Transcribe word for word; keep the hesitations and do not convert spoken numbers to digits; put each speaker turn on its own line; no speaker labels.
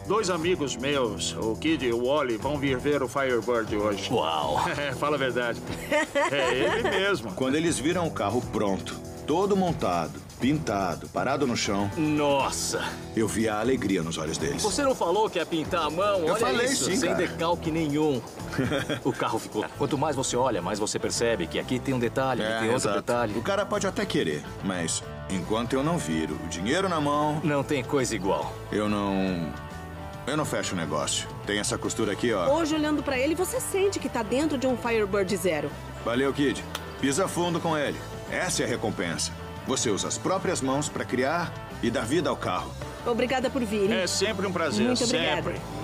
Dois amigos meus, o Kid e o Wally, vão vir ver o Firebird hoje.
Uau!
Fala a verdade. É ele mesmo.
Quando eles viram o carro pronto, todo montado, pintado, parado no chão...
Nossa!
Eu vi a alegria nos olhos deles.
Você não falou que ia pintar a mão?
Eu
Olha
falei
isso,
sim,
sem
cara.
decalque nenhum. O carro ficou... Quanto mais você olha, mais você percebe que aqui tem um detalhe, aqui
É,
tem outro
exato.
detalhe.
O cara pode até querer, mas enquanto eu não viro o dinheiro na mão...
Não tem coisa igual.
Eu não... Eu não fecho o negócio. Tem essa costura aqui, ó.
Hoje, olhando pra ele, você sente que tá dentro de um Firebird Zero.
Valeu, Kid. Pisa fundo com ele. Essa é a recompensa. Você usa as próprias mãos pra criar e dar vida ao carro.
Obrigada por vir.
É sempre um prazer,
Muito obrigada.
sempre.